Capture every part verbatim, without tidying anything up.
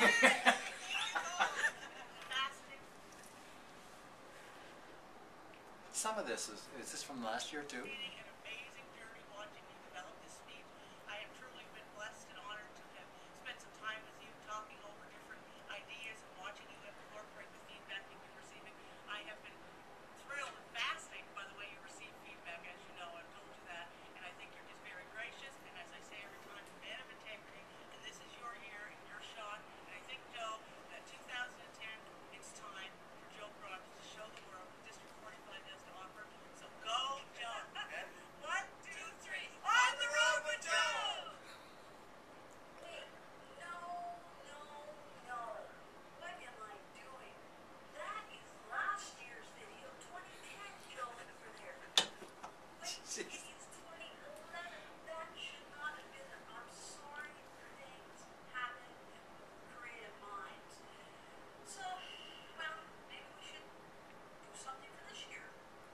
Some of this is, is this from last year too? An amazing journey watching you develop this speech. I have truly been blessed and honored to have spent some time with you talking over different ideas and watching you incorporate the feedback that you're receiving. I have been thrilled and fascinated by the way you receive feedback, as you know. I've told you that, and I think you're just very gracious, and as I say every time, a man of integrity, and this is your year and your shot. And I think, Joe, that two thousand ten, it's time for Joe Grondin to show the world what District forty-five has to offer. So go, Joe. One, two, three. On the road with Joe! Wait, no, no, no. What am I doing? That is last year's video, twenty ten, Joe, over there. Wait, it is twenty eleven. That should not have been. I'm sorry, things happen in creative minds. So, well, maybe we should do something for this year.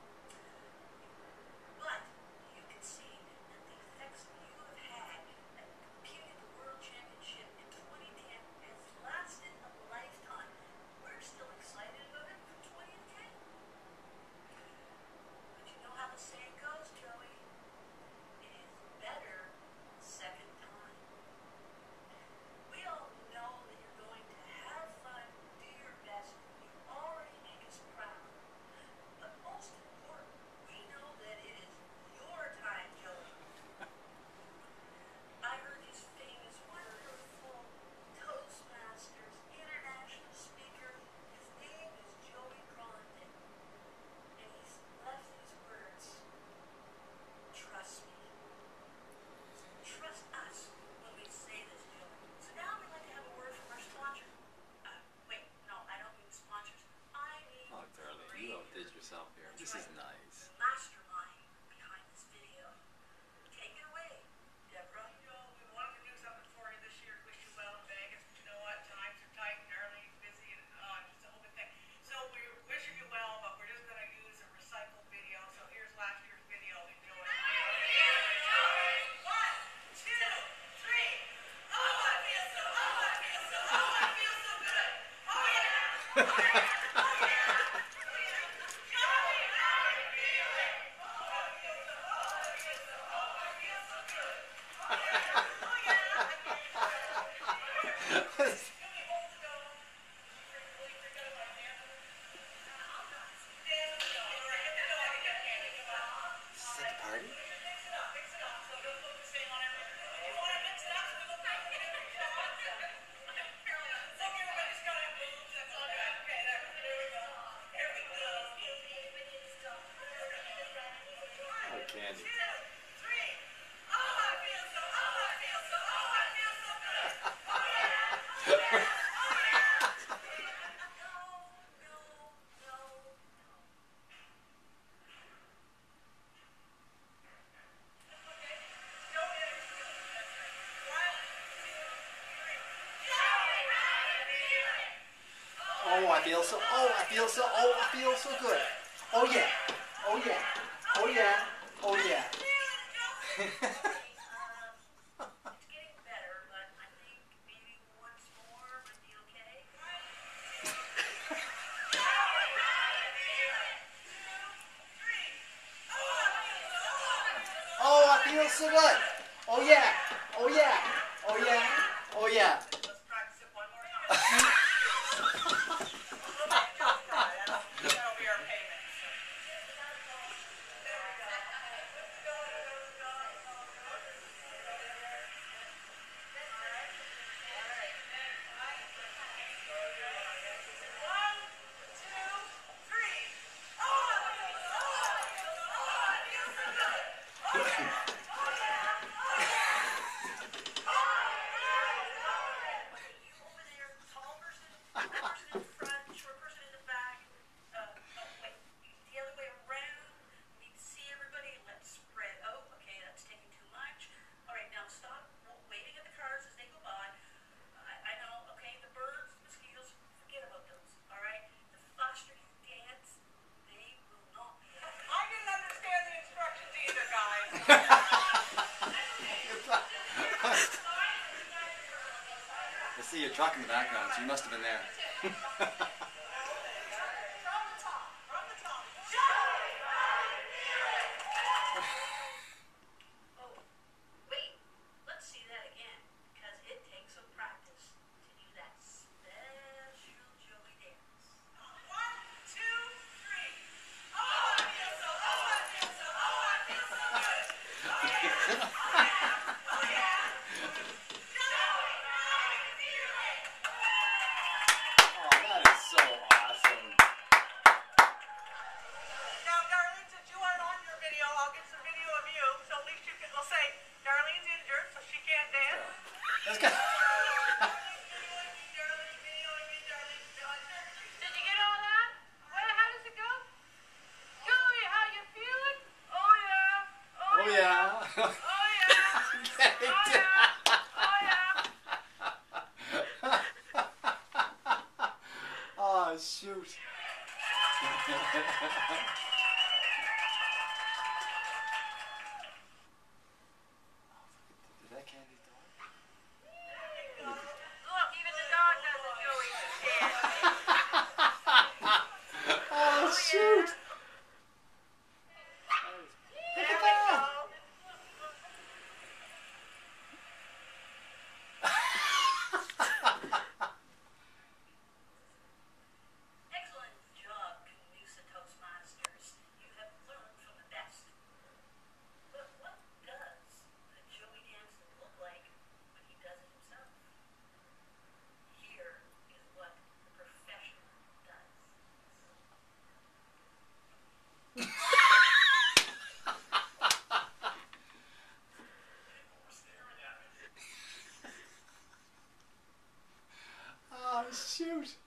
But you can see that the effects you have had at competing at the World Championship in twenty ten has lasted a lifetime. We're still excited about it for twenty ten. But you know how the saying goes, Joey? It is better second time. We all know that you're going to have fun, do your best. You already make us proud. But most important, we know that it is your time, Joey. I heard his famous, wonderful Toastmasters international speaker. His name is Joey Grondin. And he's left these words. Trust me. Trust us when we say this, Joey. So now we'd like to have a word from our sponsor. Uh, wait, no, I don't mean sponsors. I mean Oh, Darlene, you outdid yourself here. This is nice. mastermind behind this video. Take it away, Deborah. Joe, we wanted to do something for you this year. Wish you well in Vegas. But you know what? Times are tight and Darlene's busy and uh, just a whole big thing. So we're wishing you well, but we're just going to use a recycled video. So here's last year's video. Enjoy it. One, two, three. Oh, I feel so, oh, I feel so, oh, I feel so good. Oh, yeah. Oh, yeah. Oh, yeah. Joey, I feel it. Oh, I feel so, oh, I feel so, oh, I feel so good. Oh, yeah. Oh, yeah. Can we hold the dome? Will you forget about dancing? I'll dance. Dance with the dog. All right, hit the dog again, Candy. Come on. Is this at the party? Mix it up, mix it up. So don't put the same on everything. You want to mix it up so we look like it? So everybody's got to move. That's all good. Okay, there, there we go. Here we go. Oh, Candy. Two, three. Oh, I feel so, oh, I feel so, oh, I feel so good. Oh, yeah. Oh, yeah. Oh, yeah. No, no, no, no. Oh, I feel so, oh, I feel so, oh, I feel so good. Oh, yeah. Oh, yeah. Oh, yeah. Oh, yeah. Um, it's getting better, but I think maybe once more would be okay. Oh, I feel so good. Oh, yeah. Oh, yeah. Oh, yeah. Oh, yeah. Let's practice it one more time. That'll be our payment. There we go. Let's go, let's go, let's go. One, two, three. Oh, I feel so, oh, I feel so, oh, I feel so good. Oh, yeah. Oh, yeah. Oh, yeah. Oh, yeah. You over there, taller I see your truck in the background, so you must have been there. From the top. From the top. Oh, wait. Let's see that again, because it takes some practice to do that special Joey dance. One, two, three. Oh, I feel so, oh, I feel so, oh, I feel so good. Oh, yeah. Oh, yeah. Oh, yeah. Oh, that is so awesome. Now, Darlene, since you aren't on your video, I'll get some video of you, so at least you can, we'll say, Darlene's injured, so she can't dance. Let's go. Did you get all that? What, how does it go? Joey, how you feeling? Oh, yeah. Oh, yeah. Oh, yeah. Get it Oh, down. yeah. Oh, yeah. Oh, shoot. Did that candy dog? Look, even the dog does a Joey dance. Oh, shoot. There Look at we that. go. Excellent job, Canusa Toastmasters. You have learned from the best. But what does the Joey dance look like when he does it himself? Here is what the professional does. Oh, shoot.